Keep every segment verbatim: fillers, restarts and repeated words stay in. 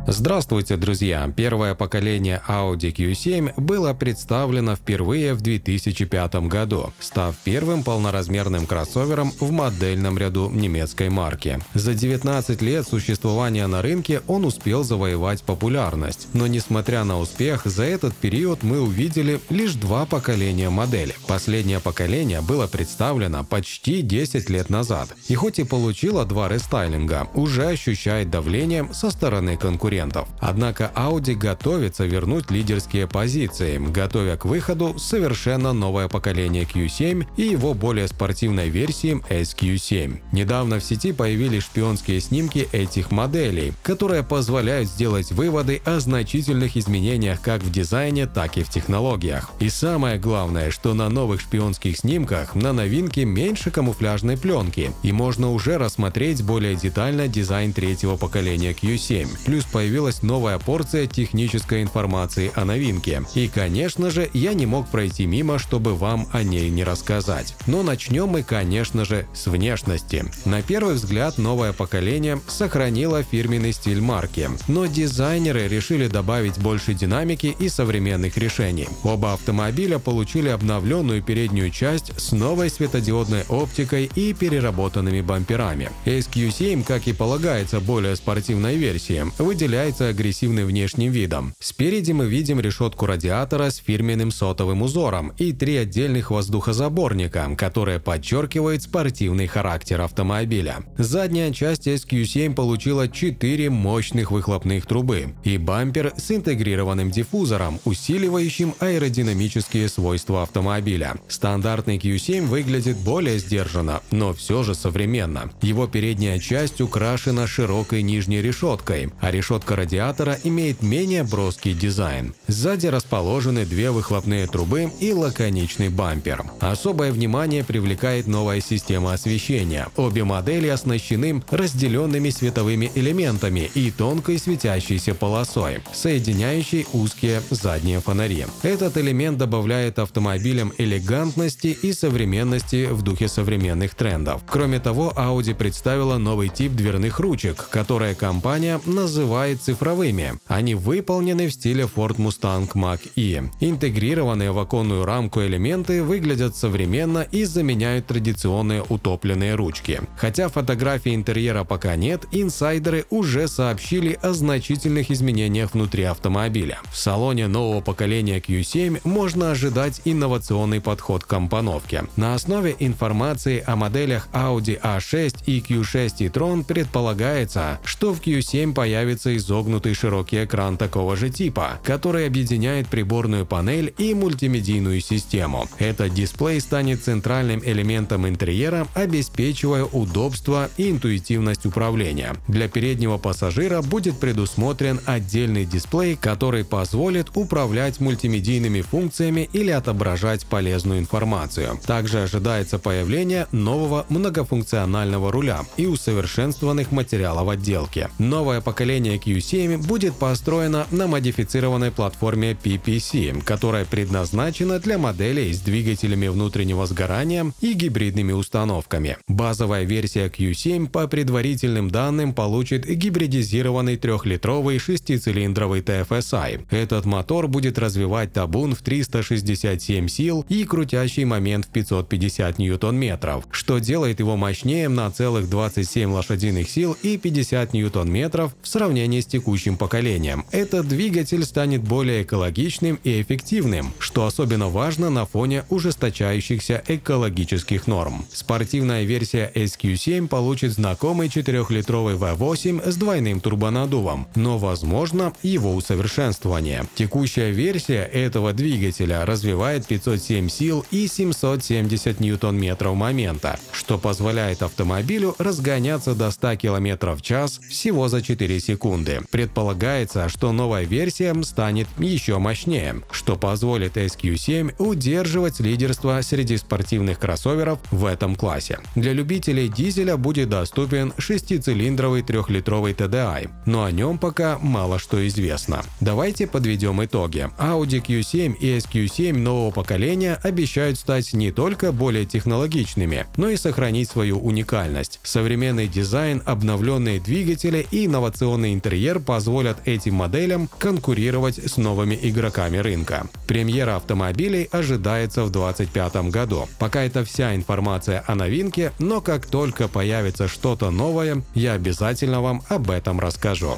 Здравствуйте, друзья! Первое поколение Audi кью семь было представлено впервые в две тысячи пятом году, став первым полноразмерным кроссовером в модельном ряду немецкой марки. За девятнадцать лет существования на рынке он успел завоевать популярность, но несмотря на успех, за этот период мы увидели лишь два поколения модели. Последнее поколение было представлено почти десять лет назад, и хоть и получило два рестайлинга, уже ощущает давление со стороны конкурентов. Однако Audi готовится вернуть лидерские позиции, готовя к выходу совершенно новое поколение кью семь и его более спортивной версии эс кью семь. Недавно в сети появились шпионские снимки этих моделей, которые позволяют сделать выводы о значительных изменениях как в дизайне, так и в технологиях. И самое главное, что на новых шпионских снимках на новинке меньше камуфляжной пленки, и можно уже рассмотреть более детально дизайн третьего поколения кью семь. Плюс появилась новая порция технической информации о новинке. И, конечно же, я не мог пройти мимо, чтобы вам о ней не рассказать. Но начнем мы, конечно же, с внешности. На первый взгляд, новое поколение сохранило фирменный стиль марки, но дизайнеры решили добавить больше динамики и современных решений. Оба автомобиля получили обновленную переднюю часть с новой светодиодной оптикой и переработанными бамперами. эс кью семь, как и полагается более спортивной версии, выделяется агрессивным внешним видом. Спереди мы видим решетку радиатора с фирменным сотовым узором и три отдельных воздухозаборника, которые подчеркивают спортивный характер автомобиля. Задняя часть эс кью семь получила четыре мощных выхлопных трубы и бампер с интегрированным диффузором, усиливающим аэродинамические свойства автомобиля. Стандартный кью семь выглядит более сдержанно, но все же современно. Его передняя часть украшена широкой нижней решеткой, а решетка радиатора имеет менее броский дизайн. Сзади расположены две выхлопные трубы и лаконичный бампер. Особое внимание привлекает новая система освещения. Обе модели оснащены разделенными световыми элементами и тонкой светящейся полосой, соединяющей узкие задние фонари. Этот элемент добавляет автомобилям элегантности и современности в духе современных трендов. Кроме того, Audi представила новый тип дверных ручек, которые компания называет цифровыми. Они выполнены в стиле Ford Mustang Mach-E. Интегрированные в оконную рамку элементы выглядят современно и заменяют традиционные утопленные ручки. Хотя фотографий интерьера пока нет, инсайдеры уже сообщили о значительных изменениях внутри автомобиля. В салоне нового поколения кью семь можно ожидать инновационный подход к компоновке. На основе информации о моделях Audi а шесть и кью шесть e-tron предполагается, что в кью семь появится изогнутый широкий экран такого же типа, который объединяет приборную панель и мультимедийную систему. Этот дисплей станет центральным элементом интерьера, обеспечивая удобство и интуитивность управления. Для переднего пассажира будет предусмотрен отдельный дисплей, который позволит управлять мультимедийными функциями или отображать полезную информацию. Также ожидается появление нового многофункционального руля и усовершенствованных материалов отделки. Новое поколение кью семь будет построена на модифицированной платформе пи пи си, которая предназначена для моделей с двигателями внутреннего сгорания и гибридными установками. Базовая версия кью семь по предварительным данным получит гибридизированный трехлитровый шестицилиндровый ти эф эс ай. Этот мотор будет развивать табун в триста шестьдесят семь сил и крутящий момент в пятьсот пятьдесят ньютон-метров, что делает его мощнее на целых двадцать семь лошадиных сил и пятьдесят ньютон-метров в сравнении с текущим поколением. Этот двигатель станет более экологичным и эффективным, что особенно важно на фоне ужесточающихся экологических норм. Спортивная версия эс кью семь получит знакомый четырехлитровый ви восемь с двойным турбонаддувом, но возможно его усовершенствование. Текущая версия этого двигателя развивает пятьсот семь сил и семьсот семьдесят ньютон-метров момента, что позволяет автомобилю разгоняться до ста километров в час всего за четыре секунды. Предполагается, что новая версия станет еще мощнее, что позволит эс кью семь удерживать лидерство среди спортивных кроссоверов в этом классе. Для любителей дизеля будет доступен шестицилиндровый трехлитровый ти ди ай, но о нем пока мало что известно. Давайте подведем итоги. Audi кью семь и эс кью семь нового поколения обещают стать не только более технологичными, но и сохранить свою уникальность. Современный дизайн, обновленные двигатели и инновационный интерьер интерьер позволят этим моделям конкурировать с новыми игроками рынка. Премьера автомобилей ожидается в две тысячи двадцать пятом году. Пока это вся информация о новинке, но как только появится что-то новое, я обязательно вам об этом расскажу.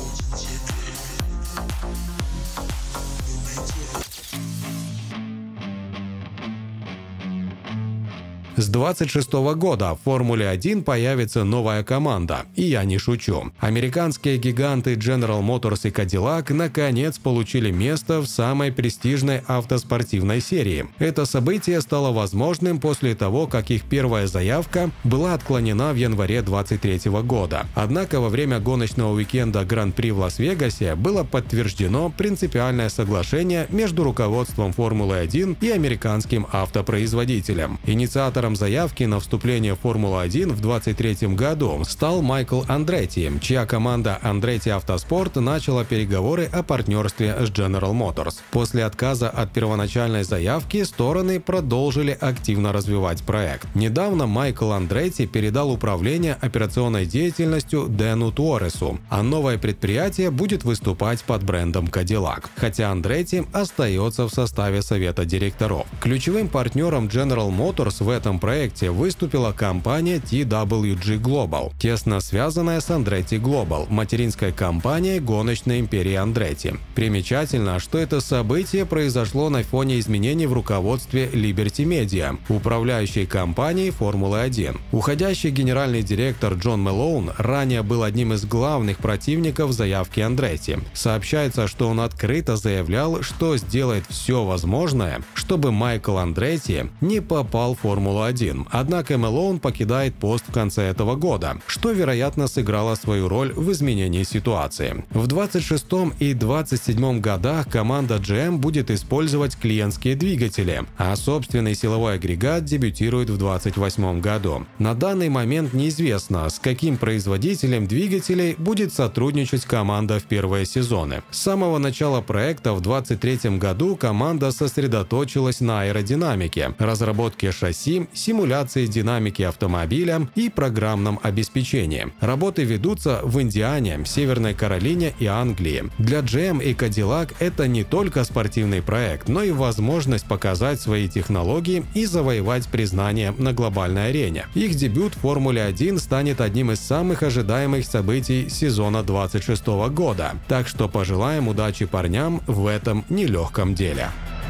С двадцать шестого года в Формуле один появится новая команда, и я не шучу. Американские гиганты General Motors и Cadillac наконец получили место в самой престижной автоспортивной серии. Это событие стало возможным после того, как их первая заявка была отклонена в январе две тысячи двадцать третьего года. Однако во время гоночного уикенда Гран-при в Лас-Вегасе было подтверждено принципиальное соглашение между руководством Формулы один и американским автопроизводителем. Инициатором заявки на вступление в Формулу один в две тысячи двадцать третьем году стал Майкл Андретти, чья команда Andretti Autosport начала переговоры о партнерстве с General Motors. После отказа от первоначальной заявки стороны продолжили активно развивать проект. Недавно Майкл Андретти передал управление операционной деятельностью Дэну Туоресу, а новое предприятие будет выступать под брендом Cadillac, хотя Андретти остается в составе совета директоров. Ключевым партнером General Motors в этом проекте выступила компания ти дабл ю джи Global, тесно связанная с Andretti Global, материнской компанией гоночной империи Andretti. Примечательно, что это событие произошло на фоне изменений в руководстве Liberty Media, управляющей компанией Формулы один. Уходящий генеральный директор Джон Мэлоун ранее был одним из главных противников заявки Andretti. Сообщается, что он открыто заявлял, что сделает все возможное, чтобы Майкл Андретти не попал в Формулу один. Однако Мэлоун покидает пост в конце этого года, что, вероятно, сыграло свою роль в изменении ситуации. В двадцать шестом и двадцать седьмом годах команда джи эм будет использовать клиентские двигатели, а собственный силовой агрегат дебютирует в двадцать восьмом году. На данный момент неизвестно, с каким производителем двигателей будет сотрудничать команда в первые сезоны. С самого начала проекта в двадцать третьем году команда сосредоточилась на аэродинамике, разработке шасси, симуляции динамики автомобиля и программном обеспечении. Работы ведутся в Индиане, Северной Каролине и Англии. Для джи эм и Cadillac это не только спортивный проект, но и возможность показать свои технологии и завоевать признание на глобальной арене. Их дебют в Формуле один станет одним из самых ожидаемых событий сезона двадцать шестого года, так что пожелаем удачи парням в этом нелегком деле.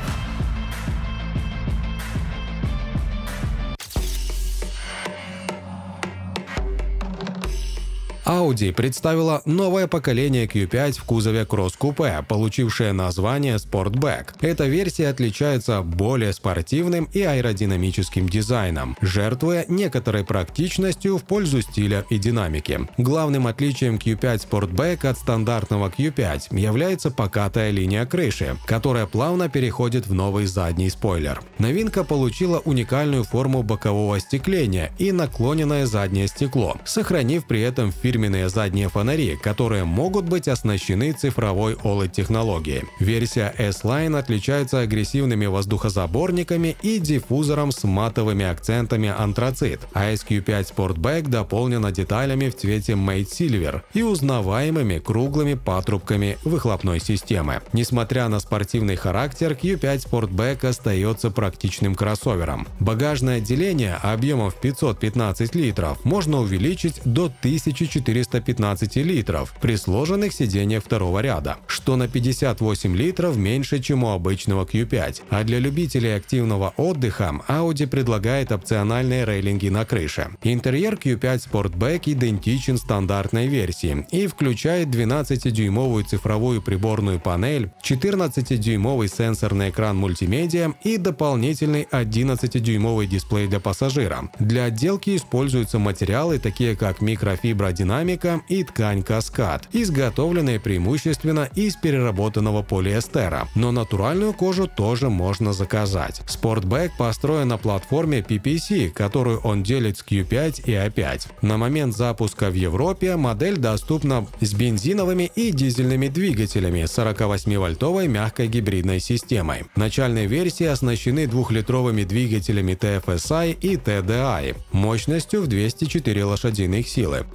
Audi представила новое поколение кью пять в кузове кросс-купе, получившее название Sportback. Эта версия отличается более спортивным и аэродинамическим дизайном, жертвуя некоторой практичностью в пользу стиля и динамики. Главным отличием кью пять Sportback от стандартного кью пять является покатая линия крыши, которая плавно переходит в новый задний спойлер. Новинка получила уникальную форму бокового остекления и наклоненное заднее стекло, сохранив при этом фирменный фирменные задние фонари, которые могут быть оснащены цифровой о лед технологией. Версия S-Line отличается агрессивными воздухозаборниками и диффузором с матовыми акцентами антрацит, а эс кью пять Sportback дополнена деталями в цвете Matte Silver и узнаваемыми круглыми патрубками выхлопной системы. Несмотря на спортивный характер, кью пять Sportback остается практичным кроссовером. Багажное отделение объемом в пятьсот пятнадцать литров можно увеличить до тысячи четырёхсот пятнадцати литров при сложенных сиденьях второго ряда, что на пятьдесят восемь литров меньше, чем у обычного кью пять. А для любителей активного отдыха Audi предлагает опциональные рейлинги на крыше. Интерьер кью пять Sportback идентичен стандартной версии и включает двенадцатидюймовую цифровую приборную панель, четырнадцатидюймовый сенсорный экран мультимедиа и дополнительный одиннадцатидюймовый дисплей для пассажира. Для отделки используются материалы, такие как микрофибродинамика и ткань каскад, изготовленные преимущественно из переработанного полиэстера, но натуральную кожу тоже можно заказать. Sportback построен на платформе пи пи си, которую он делит с кью пять и эй пять. На момент запуска в Европе модель доступна с бензиновыми и дизельными двигателями сорокавосьмивольтовой мягкой гибридной системой. Начальные версии оснащены двухлитровыми двигателями ти эф эс ай и ти ди ай мощностью в двести четыре лошадиных силы. Дизельная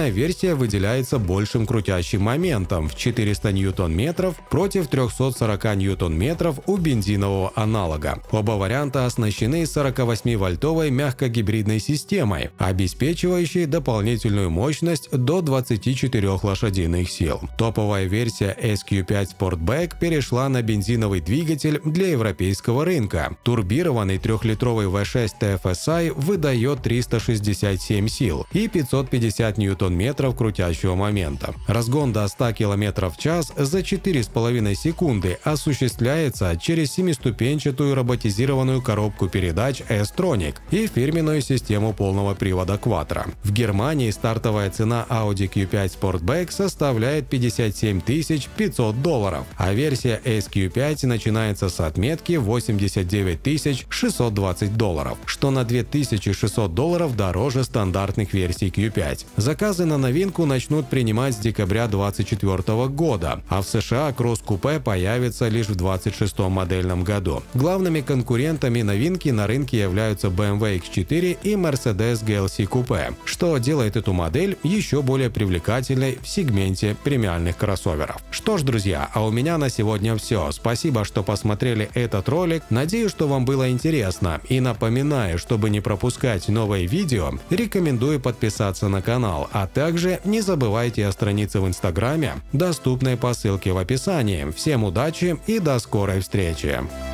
Данная версия выделяется большим крутящим моментом в четыреста ньютон-метров против трёхсот сорока ньютон-метров у бензинового аналога. Оба варианта оснащены сорокавосьмивольтовой мягкогибридной системой, обеспечивающей дополнительную мощность до двадцати четырёх лошадиных сил. Топовая версия эс кью пять Sportback перешла на бензиновый двигатель для европейского рынка. Турбированный трёхлитровый ви шесть ти эф эс ай выдает триста шестьдесят семь сил и пятьсот пятьдесят ньютон-метров крутящего момента. Разгон до ста километров в час за четыре с половиной секунды осуществляется через семиступенчатую роботизированную коробку передач S-Tronic и фирменную систему полного привода Quattro. В Германии стартовая цена Audi кью пять Sportback составляет пятьдесят семь тысяч пятьсот долларов, а версия эс кью пять начинается с отметки восемьдесят девять тысяч шестьсот двадцать долларов, что на две тысячи шестьсот долларов дороже стандартных версий кью пять. Заказы на новинку начнут принимать с декабря две тысячи двадцать четвёртого года, а в США кросс-купе появится лишь в двадцать шестом модельном году. Главными конкурентами новинки на рынке являются бэ эм вэ икс четыре и Mercedes джи эл си Coupe, что делает эту модель еще более привлекательной в сегменте премиальных кроссоверов. Что ж, друзья, а у меня на сегодня все. Спасибо, что посмотрели этот ролик. Надеюсь, что вам было интересно. И напоминаю, чтобы не пропускать новые видео, рекомендую подписаться на канал, а также не забывайте о странице в Инстаграме, доступной по ссылке в описании. Всем удачи и до скорой встречи!